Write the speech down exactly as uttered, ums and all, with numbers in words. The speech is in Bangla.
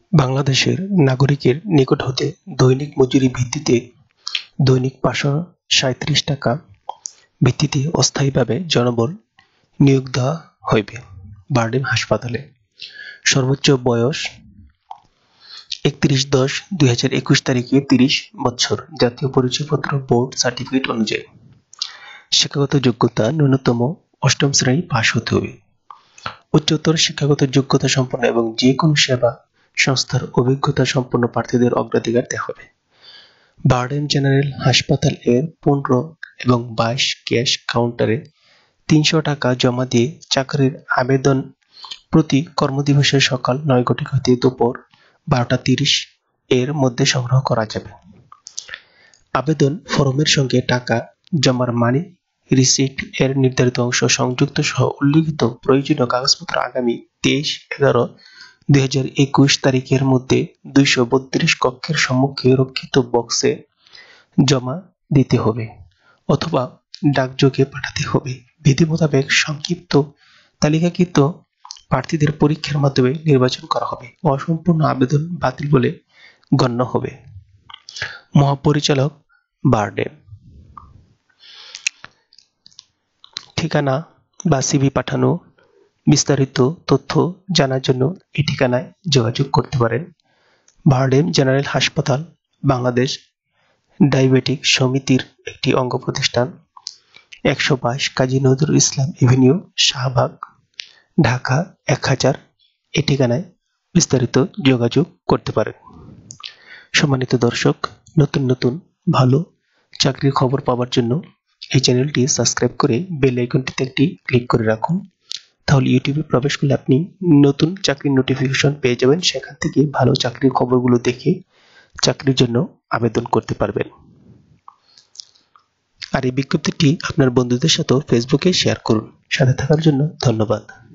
বাংলাদেশের নাগরিকের নিকট হতে দৈনিক মজুরি ভিত্তিতে দৈনিক পাঁচশো সাঁইত্রিশ টাকা ভিত্তিতে অস্থায়ীভাবে জনবল নিয়োগ দেওয়া হইবে। বারডেম হাসপাতালে সর্বোচ্চ বয়স একত্রিশ দশ দুই হাজার একুশ তারিখে তিরিশ বছর। জাতীয় পরিচয়পত্র বোর্ড সার্টিফিকেট অনুযায়ী শিক্ষাগত যোগ্যতা ন্যূনতম অষ্টম শ্রেণী পাশ হতে হবে। উচ্চতর শিক্ষাগত যোগ্যতা সম্পন্ন এবং যে কোনো সেবা সংস্থার অভিজ্ঞতা সম্পন্ন প্রার্থীদের অগ্রাধিকার দেওয়া হবে। বারডেম জেনারেল হাসপাতাল এর পনেরো এবং বাইশ ক্যাশ কাউন্টারে তিনশো টাকা জমা দিয়ে চাকরির আবেদন প্রতি কর্মদিবসে সকাল নয় ঘটিকা হতে দুপুর বারোটা তিরিশ এর মধ্যে সংগ্রহ করা যাবে। আবেদন ফরমের সঙ্গে টাকা জমার মানি রিসিট এর নির্ধারিত অংশ সংযুক্ত সহ উল্লিখিত প্রয়োজনীয় কাগজপত্র আগামী তেইশ এগারো দুই হাজার একুশ তারিখের মধ্যে দুইশো বত্রিশ কক্ষের সম্মুখে রক্ষিত বক্সে জমা দিতে হবে অথবা ডাকযোগে পাঠাতে হবে। বিধি মোতাবেক সংক্ষিপ্ত তালিকাকৃত প্রার্থীদের পরীক্ষার মাধ্যমে নির্বাচন করা হবে। অসম্পূর্ণ আবেদন বাতিল বলে গণ্য হবে। মহাপরিচালক বারডেম। ঠিকানা বা সিভি পাঠানো বিস্তারিত তথ্য জানার জন্য এই ঠিকানায় যোগাযোগ করতে পারেন। বারডেম জেনারেল হাসপাতাল বাংলাদেশ ডায়াবেটিক সমিতির একটি অঙ্গ প্রতিষ্ঠান, একশো বাইশ কাজী নজরুল ইসলাম এভিনিউ, শাহবাগ, ঢাকা এক হাজার। এই ঠিকানায় বিস্তারিত যোগাযোগ করতে পারেন। সম্মানিত দর্শক, নতুন নতুন ভালো চাকরির খবর পাওয়ার জন্য এই চ্যানেলটি সাবস্ক্রাইব করে বেল আইকনটিতে একটি ক্লিক করে রাখুন। তাহলে ইউটিউবে প্রবেশ করলে আপনি নতুন চাকরির নোটিফিকেশন পেয়ে যাবেন। সেখান থেকে ভালো চাকরির খবরগুলো দেখে চাকরির জন্য আবেদন করতে পারবেন। আর এই বিজ্ঞপ্তিটি আপনার বন্ধুদের সাথেও ফেসবুকে শেয়ার করুন। সাথে থাকার জন্য ধন্যবাদ।